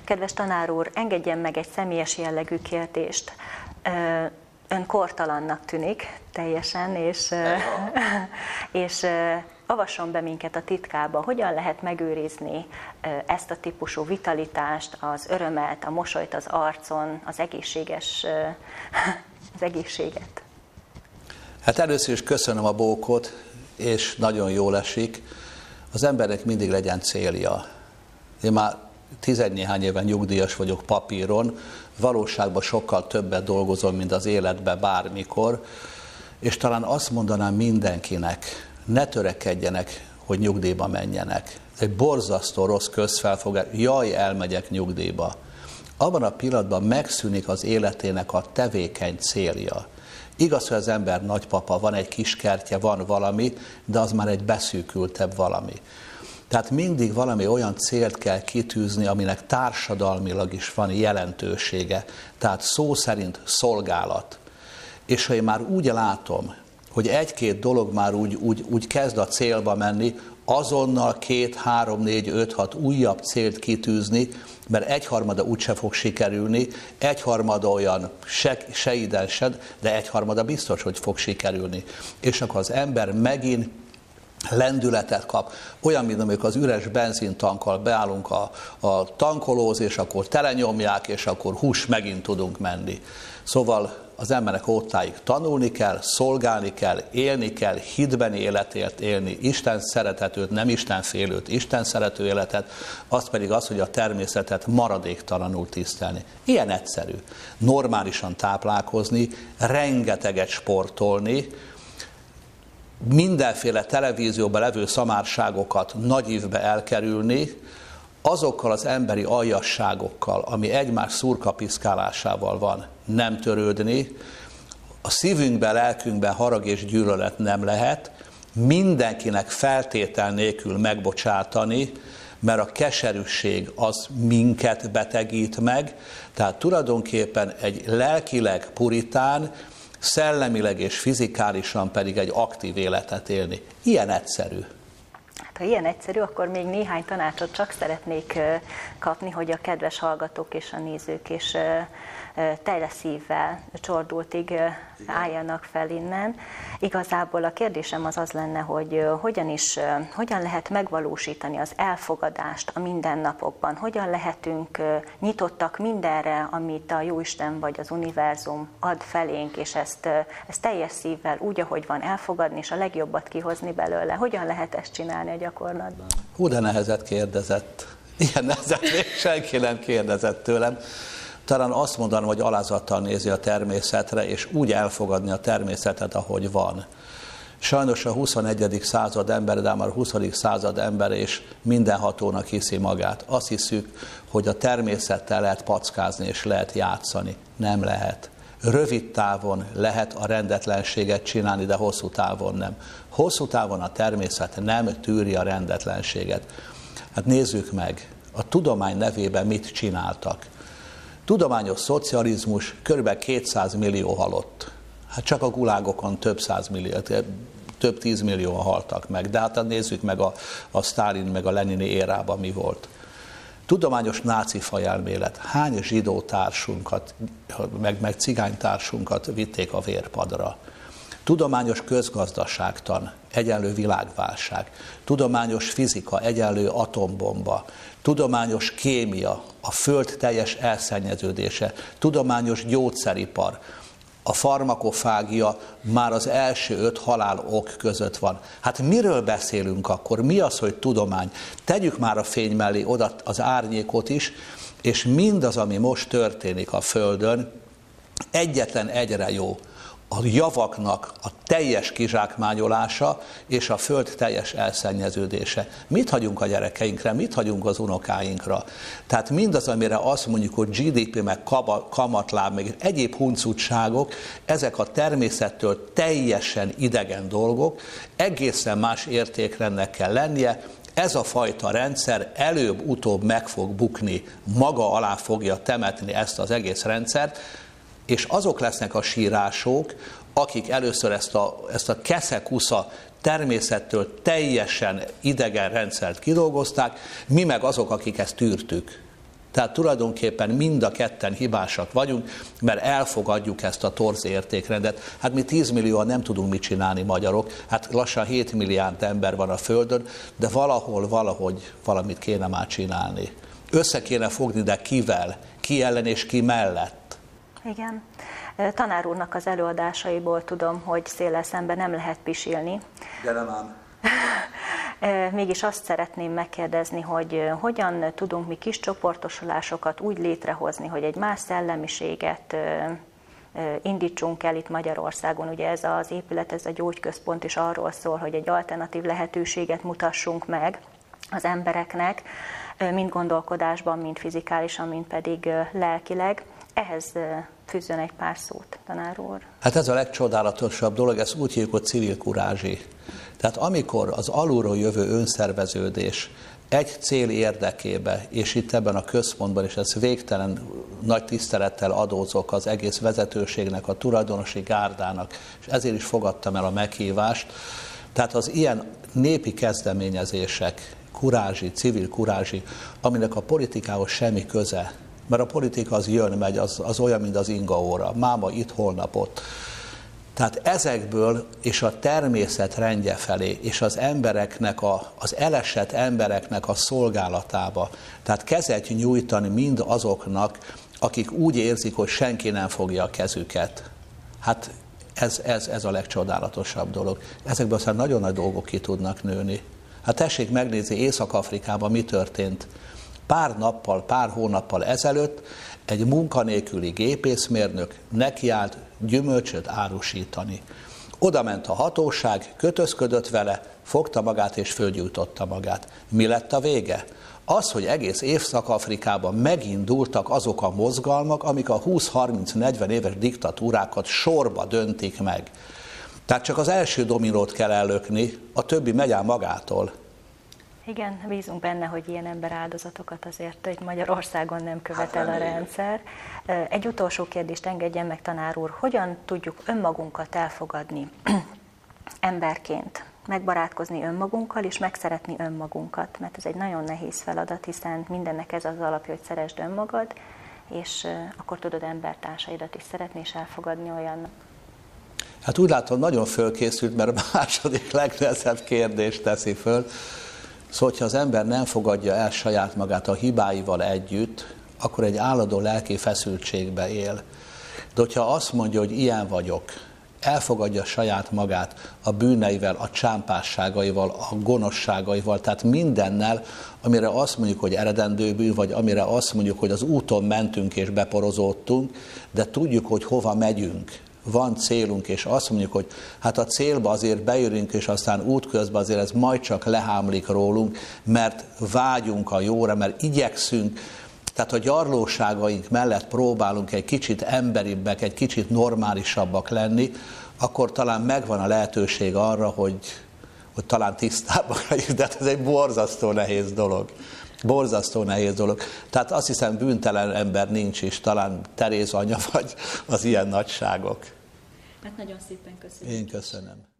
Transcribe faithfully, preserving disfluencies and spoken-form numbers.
Kedves tanár úr, engedjen meg egy személyes jellegű kérdést. Ön kortalannak tűnik teljesen, és, és avasson be minket a titkába, hogyan lehet megőrizni ezt a típusú vitalitást, az örömet, a mosolyt az arcon, az egészséges, az egészséget. Hát először is köszönöm a bókot, és nagyon jól esik. Az embernek mindig legyen célja. Én már tizennéhány éven nyugdíjas vagyok papíron, valóságban sokkal többet dolgozom, mint az életben bármikor, és talán azt mondanám mindenkinek, ne törekedjenek, hogy nyugdíjba menjenek. Ez egy borzasztó rossz közfelfogás, jaj, elmegyek nyugdíjba. Abban a pillanatban megszűnik az életének a tevékeny célja. Igaz, hogy az ember nagypapa, van egy kiskertje, van valami, de az már egy beszűkültebb valami. Tehát mindig valami olyan célt kell kitűzni, aminek társadalmilag is van jelentősége. Tehát szó szerint szolgálat. És ha én már úgy látom, hogy egy-két dolog már úgy, úgy, úgy kezd a célba menni, azonnal két, három, négy, öt, hat újabb célt kitűzni, mert egyharmada úgyse fog sikerülni, egyharmada olyan se, se ide, se, de egyharmada biztos, hogy fog sikerülni. És akkor az ember megint lendületet kap. Olyan, mint amikor az üres benzintankkal beállunk a, a tankolóz, és akkor telenyomják, és akkor hús, megint tudunk menni. Szóval az embernek ótáig tanulni kell, szolgálni kell, élni kell, hitbeni életért élni, Isten szeretetőt, nem Isten félőt, Isten szerető életet, az pedig az, hogy a természetet maradéktalanul tisztelni. Ilyen egyszerű. Normálisan táplálkozni, rengeteget sportolni, mindenféle televízióban levő szamárságokat nagy ívbe elkerülni, azokkal az emberi aljasságokkal, ami egymás szurkapiszkálásával van, nem törődni, a szívünkben, lelkünkben harag és gyűlölet nem lehet, mindenkinek feltétel nélkül megbocsátani, mert a keserűség az minket betegít meg, tehát tulajdonképpen egy lelkileg puritán, szellemileg és fizikálisan pedig egy aktív életet élni. Ilyen egyszerű. Hát, ha ilyen egyszerű, akkor még néhány tanácsot csak szeretnék kapni, hogy a kedves hallgatók és a nézők is tele szívvel csordultig álljanak fel innen. Igazából a kérdésem az az lenne, hogy hogyan is, hogyan lehet megvalósítani az elfogadást a mindennapokban, hogyan lehetünk nyitottak mindenre, amit a Jóisten vagy az univerzum ad felénk, és ezt, ezt teljes szívvel úgy, ahogy van, elfogadni, és a legjobbat kihozni belőle. Hogyan lehet ezt csinálni a gyakorlatban? Hú, de nehezet kérdezett. Ilyen nehezet még senki nem kérdezett tőlem. Talán azt mondanom, hogy alázattal nézi a természetre, és úgy elfogadni a természetet, ahogy van. Sajnos a huszonegyedik század ember, de már a huszadik század ember és mindenhatónak hiszi magát. Azt hiszük, hogy a természettel lehet packázni és lehet játszani. Nem lehet. Rövid távon lehet a rendetlenséget csinálni, de hosszú távon nem. Hosszú távon a természet nem tűri a rendetlenséget. Hát nézzük meg, a tudomány nevében mit csináltak. Tudományos szocializmus, kb. kétszáz millió halott. Hát csak a gulágokon több százmillió, több tízmillióan haltak meg. De hát nézzük meg a, a Sztálin, meg a Lenini érában mi volt. Tudományos náci fajelmélet. Hány zsidó társunkat, meg, meg cigánytársunkat vitték a vérpadra. Tudományos közgazdaságtan, egyenlő világválság. Tudományos fizika, egyenlő atombomba. Tudományos kémia, a föld teljes elszennyeződése. Tudományos gyógyszeripar. A farmakofágia már az első öt halál ok között van. Hát miről beszélünk akkor? Mi az, hogy tudomány? Tegyük már a fény mellé oda az árnyékot is, és mindaz, ami most történik a Földön, egyetlen egyre jó. A javaknak a teljes kizsákmányolása és a föld teljes elszennyeződése. Mit hagyunk a gyerekeinkre, mit hagyunk az unokáinkra? Tehát mindaz, amire azt mondjuk, hogy gé dé pé, meg kamatláb, meg egyéb huncutságok, ezek a természettől teljesen idegen dolgok, egészen más értékrendnek kell lennie. Ez a fajta rendszer előbb-utóbb meg fog bukni, maga alá fogja temetni ezt az egész rendszert, és azok lesznek a sírások, akik először ezt a, ezt a keszekusza természettől teljesen idegen rendszert kidolgozták, mi meg azok, akik ezt tűrtük. Tehát tulajdonképpen mind a ketten hibásak vagyunk, mert elfogadjuk ezt a torz értékrendet. Hát mi tíz millióan nem tudunk mit csinálni magyarok, hát lassan hét milliárd ember van a Földön, de valahol, valahogy valamit kéne már csinálni. Össze kéne fogni, de kivel, ki ellen és ki mellett. Igen. Tanár úrnak az előadásaiból tudom, hogy széllel szemben nem lehet pisilni. De nem ám. Mégis azt szeretném megkérdezni, hogy hogyan tudunk mi kis csoportosulásokat úgy létrehozni, hogy egy más szellemiséget indítsunk el itt Magyarországon. Ugye ez az épület, ez a gyógyközpont is arról szól, hogy egy alternatív lehetőséget mutassunk meg az embereknek, mind gondolkodásban, mind fizikálisan, mind pedig lelkileg. Ehhez fűzzön egy pár szót, tanár úr. Hát ez a legcsodálatosabb dolog, ezt úgy hívjuk, hogy civil kurázsi. Tehát amikor az alulról jövő önszerveződés egy cél érdekébe, és itt ebben a központban, és ez végtelen nagy tisztelettel adózok az egész vezetőségnek, a tulajdonosi gárdának, és ezért is fogadtam el a meghívást. Tehát az ilyen népi kezdeményezések, kurázsi, civil kurázsi, aminek a politikához semmi köze, mert a politika az jön, megy, az, az olyan, mint az ingaóra, máma itt, holnap ott. Tehát ezekből és a természet rendje felé, és az embereknek, a, az elesett embereknek a szolgálatába, tehát kezet nyújtani mind azoknak, akik úgy érzik, hogy senki nem fogja a kezüket. Hát ez, ez, ez a legcsodálatosabb dolog. Ezekből aztán nagyon nagy dolgok ki tudnak nőni. Hát tessék megnézni, Észak-Afrikában mi történt. Pár nappal, pár hónappal ezelőtt egy munkanélküli gépészmérnök nekiállt gyümölcsöt árusítani. Oda ment a hatóság, kötözködött vele, fogta magát és fölgyújtotta magát. Mi lett a vége? Az, hogy egész Észak-Afrikában megindultak azok a mozgalmak, amik a húsz-harminc-negyven éves diktatúrákat sorba döntik meg. Tehát csak az első dominót kell ellökni, a többi megy el magától. Igen, bízunk benne, hogy ilyen ember áldozatokat azért itt Magyarországon nem követel a rendszer. Egy utolsó kérdést engedjen meg, tanár úr, hogyan tudjuk önmagunkat elfogadni emberként, megbarátkozni önmagunkkal és megszeretni önmagunkat, mert ez egy nagyon nehéz feladat, hiszen mindennek ez az alapja, hogy szeresd önmagad, és akkor tudod embertársaidat is szeretni és elfogadni olyan. Hát úgy látom, nagyon fölkészült, mert a második legnehezebb kérdést teszi föl. Szóval, hogyha az ember nem fogadja el saját magát a hibáival együtt, akkor egy állandó lelki feszültségbe él. De hogyha azt mondja, hogy ilyen vagyok, elfogadja saját magát a bűneivel, a csámpásságaival, a gonoszságaival, tehát mindennel, amire azt mondjuk, hogy eredendő bűn, vagy amire azt mondjuk, hogy az úton mentünk és beporozódtunk, de tudjuk, hogy hova megyünk. Van célunk, és azt mondjuk, hogy hát a célba azért beérünk, és aztán útközben azért ez majd csak lehámlik rólunk, mert vágyunk a jóra, mert igyekszünk, tehát a gyarlóságaink mellett próbálunk egy kicsit emberibbek, egy kicsit normálisabbak lenni, akkor talán megvan a lehetőség arra, hogy, hogy talán tisztábbak legyünk, de ez egy borzasztó nehéz dolog. Borzasztó nehéz dolog. Tehát azt hiszem, bűntelen ember nincs is, talán Teréz anya vagy az ilyen nagyságok. Hát nagyon szépen köszönöm. Én köszönöm.